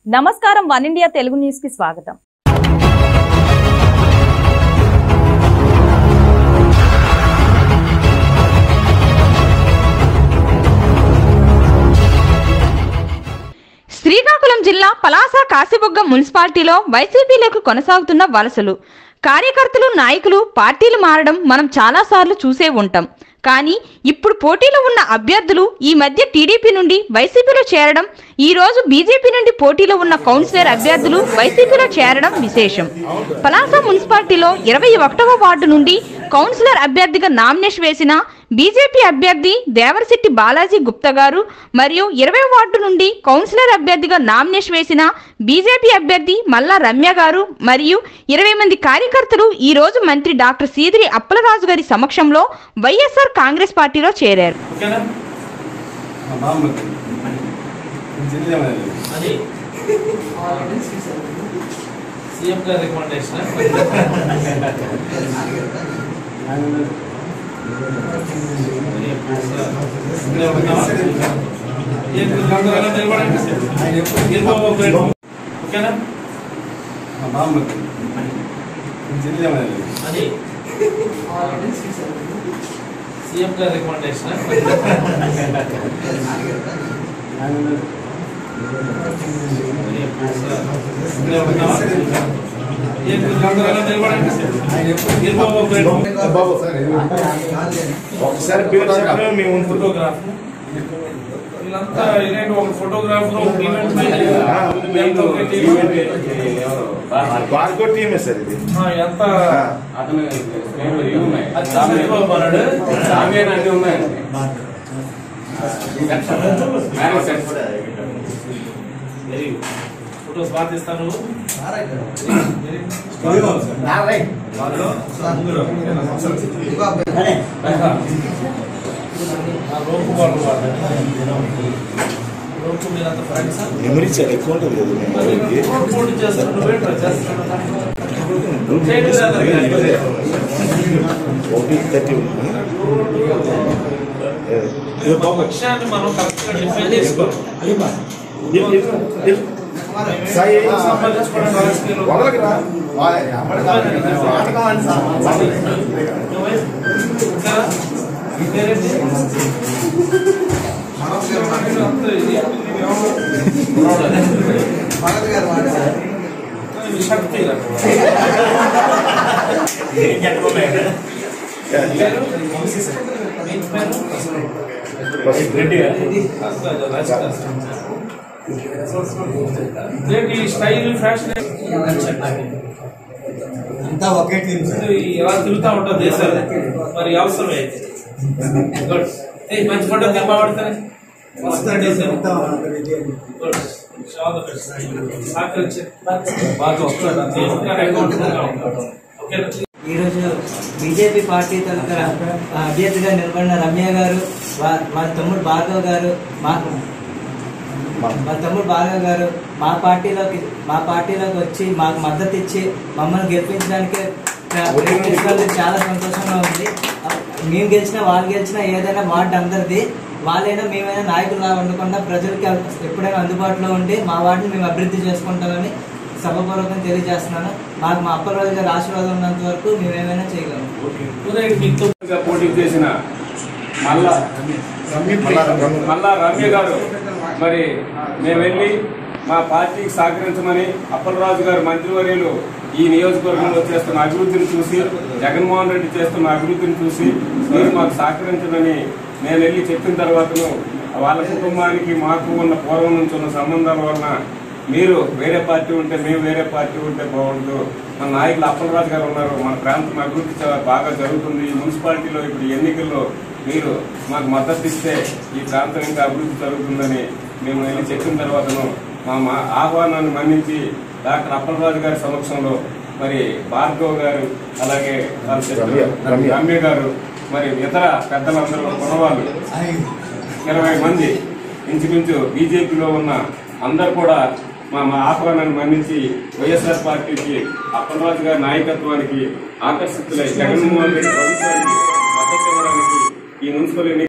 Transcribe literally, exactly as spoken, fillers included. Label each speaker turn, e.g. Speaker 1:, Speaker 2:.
Speaker 1: నమస్కారం one India Telugu news కి స్వాగతం.
Speaker 2: శ్రీకాకుళం జిల్లా పలాస కాశీబుగ్గ మున్సిపాలిటీలో వైసీపీలోకి కొనసాగుతున్న వలసలు. కార్యకర్తలు నాయకులు పార్టీలు మారడం మనం చాలాసార్లు చూసే ఉంటాం. కానీ ఇప్పుడు పోటీలో ఉన్న అభ్యర్థులు ఈ మధ్య టీడీపీ నుండి వైసీపీలో చేరడం, ఈ రోజు బీజేపీ నుండి పోటీలో ఉన్న కౌన్సిలర్ అభ్యర్థులు వైసీపీలో చేరడం విశేషం. పలాస మున్సిపాలిటీలో ఇరవై ఒకటవ వార్డు నుండి కౌన్సిలర్ అభ్యర్థిగా నామినేషన్ వేసిన బీజేపీ అభ్యర్థి దేవరశెట్టి బాలాజీ గుప్తా గారు మరియు ఇరవై వార్డు నుండి కౌన్సిలర్ అభ్యర్థిగా నామినేషన్ వేసిన బీజేపీ అభ్యర్థి మల్లా రమ్య గారు మరియు ఇరవై మంది కార్యకర్తలు ఈ రోజు మంత్రి డాక్టర్ సీదిరి అప్పలరాజు గారి సమక్షంలో వైఎస్ఆర్ కాంగ్రెస్ పార్టీలో చేరారు.
Speaker 3: సీఎం గారి రికమెండేషన్
Speaker 4: ఒకసారి మేము ఫోటోగ్రాఫ్ వీళ్ళంతా ఇలాంటి ఒక ఫోటోగ్రాఫర్ బార్కోడ్ టీమే సార్ ఇది. ఎంత అన్ని ఉన్నాయండి. ఫోటోస్ బాగా తీస్తాను. మెమరీ చాలా ఎక్కువ ఉంటుంది
Speaker 3: కదా. విషయాన్ని మనం కరెక్ట్ గా డిఫైన్ చేసుకోవాలి. శక్తి స్టైల్ ఫ్యాషన్ అంతా ఒకే ఎలా తిరుగుతా ఉంటుంది దేశాలు. మరి అవసరమే మంచి ఫోటో బాగుపడతాయి.
Speaker 5: ఈరోజు బీజేపీ పార్టీ తరఫున అభ్యర్థిగా నిలబడిన రమ్య గారు, వాళ్ళ తమ్ముడు భార్గవ్ గారు, మా మా తమ్ముడు భార్గవ్ గారు మా పార్టీలోకి మా పార్టీలోకి వచ్చి మాకు మద్దతు ఇచ్చి మమ్మల్ని గెలిపించడానికి చాలా సంతోషంగా ఉంది. మేము గెలిచినా వాళ్ళు గెలిచినా ఏదైనా వార్డు అందరిది. వాళ్ళైనా మేమైనా నాయకులుగా ఉండకుండా ప్రజలకి ఎప్పుడైనా అందుబాటులో ఉండి మా వార్డుని మేము అభివృద్ధి చేసుకుంటామని సభపూర్వకం తెలియజేస్తున్నాను. మాకు మా అప్పలరాజు గారి ఆశీర్వాదం ఉన్నంత వరకు మేమేమైనా చేయగలం.
Speaker 6: పోటీ చేసిన మల్లా మల్లా రమ్య గారు మరి మేము వెళ్ళి మా పార్టీకి సహకరించమని అప్పలరాజు గారు మంత్రివర్యులు ఈ నియోజకవర్గంలో చేస్తున్న అభివృద్ధిని చూసి, జగన్మోహన్ రెడ్డి చేస్తున్న అభివృద్ధిని చూసి మీరు మాకు సహకరించమని నేను వెళ్ళి చెప్పిన తర్వాతను వాళ్ళ కుటుంబానికి మాకు ఉన్న పూర్వం నుంచి ఉన్న సంబంధాల వలన మీరు వేరే పార్టీ ఉంటే మేము వేరే పార్టీ ఉంటే బాగుంటుంది. మన నాయకులు అప్పలరాజు గారు ఉన్నారు. మన ప్రాంతం అభివృద్ధి చాలా బాగా జరుగుతుంది. ఈ మున్సిపాలిటీలో ఇప్పుడు ఎన్నికల్లో మీరు మాకు మద్దతు ఇస్తే ఈ ప్రాంతం ఇంకా అభివృద్ధి జరుగుతుందని మేము వెళ్ళి చెప్పిన తర్వాతను మా ఆహ్వానాన్ని మన్నించి డాక్టర్ అప్పలరాజు గారి సమక్షంలో మరి భార్గవ్ గారు, అలాగే రమ్య గారు, మరి ఇతర పెద్దలందరూ కొనవాళ్ళు ఇరవై మంది ఇంచుమించు బీజేపీలో ఉన్న అందరు కూడా మా మా ఆహ్వానాన్ని మన్నించి వైఎస్ఆర్ పార్టీకి అప్పలరాజు గారి నాయకత్వానికి ఆకర్షితులై జగన్మోహన్ రెడ్డి ప్రభుత్వానికి మద్దతు ఇవ్వడానికి ఈ మున్సిపల్